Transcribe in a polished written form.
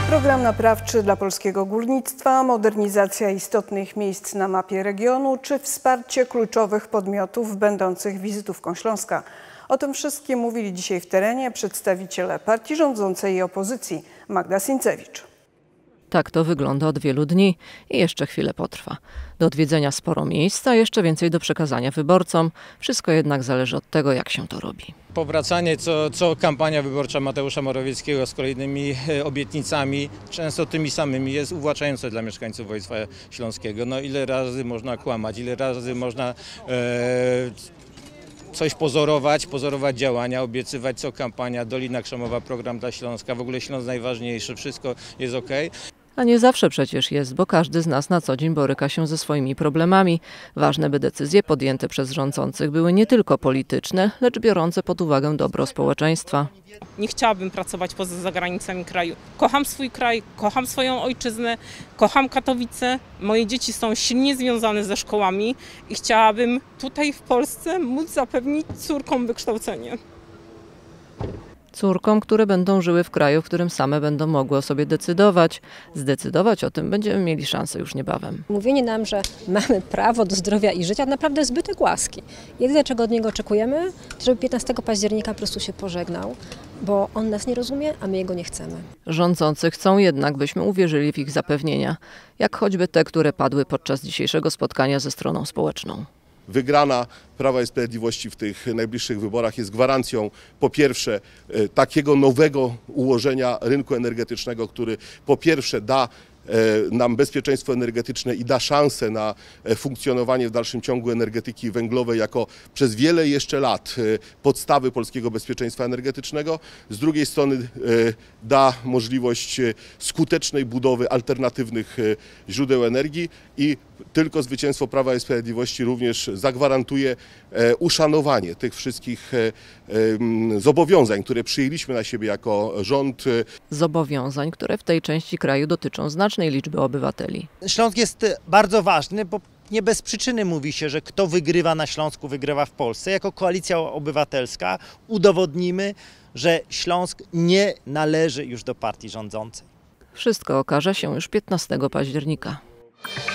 Program naprawczy dla polskiego górnictwa, modernizacja istotnych miejsc na mapie regionu czy wsparcie kluczowych podmiotów będących wizytówką Śląska. O tym wszystkim mówili dzisiaj w terenie przedstawiciele partii rządzącej i opozycji. Magda Sincewicz. Tak to wygląda od wielu dni i jeszcze chwilę potrwa. Do odwiedzenia sporo miejsc, a jeszcze więcej do przekazania wyborcom. Wszystko jednak zależy od tego, jak się to robi. Powracanie co kampania wyborcza Mateusza Morawieckiego z kolejnymi obietnicami, często tymi samymi, jest uwłaczające dla mieszkańców województwa śląskiego. No ile razy można kłamać, ile razy można coś pozorować działania, obiecywać co kampania, Dolina Krzemowa, program dla Śląska, w ogóle Śląsk najważniejszy, wszystko jest okej. A nie zawsze przecież jest, bo każdy z nas na co dzień boryka się ze swoimi problemami. Ważne, by decyzje podjęte przez rządzących były nie tylko polityczne, lecz biorące pod uwagę dobro społeczeństwa. Nie chciałabym pracować poza zagranicami kraju. Kocham swój kraj, kocham swoją ojczyznę, kocham Katowice. Moje dzieci są silnie związane ze szkołami i chciałabym tutaj w Polsce móc zapewnić córkom wykształcenie. Córkom, które będą żyły w kraju, w którym same będą mogły o sobie decydować. Zdecydować o tym będziemy mieli szansę już niebawem. Mówienie nam, że mamy prawo do zdrowia i życia, naprawdę zbytek łaski. Jedyne, czego od niego oczekujemy, to żeby 15 października po prostu się pożegnał, bo on nas nie rozumie, a my jego nie chcemy. Rządzący chcą jednak, byśmy uwierzyli w ich zapewnienia, jak choćby te, które padły podczas dzisiejszego spotkania ze stroną społeczną. Wygrana Prawa i Sprawiedliwości w tych najbliższych wyborach jest gwarancją, po pierwsze, takiego nowego ułożenia rynku energetycznego, który po pierwsze da nam bezpieczeństwo energetyczne i da szansę na funkcjonowanie w dalszym ciągu energetyki węglowej jako przez wiele jeszcze lat podstawy polskiego bezpieczeństwa energetycznego. Z drugiej strony da możliwość skutecznej budowy alternatywnych źródeł energii i tylko zwycięstwo Prawa i Sprawiedliwości również zagwarantuje uszanowanie tych wszystkich zobowiązań, które przyjęliśmy na siebie jako rząd. Zobowiązań, które w tej części kraju dotyczą znacznej liczby obywateli. Śląsk jest bardzo ważny, bo nie bez przyczyny mówi się, że kto wygrywa na Śląsku, wygrywa w Polsce. Jako Koalicja Obywatelska udowodnimy, że Śląsk nie należy już do partii rządzącej. Wszystko okaże się już 15 października.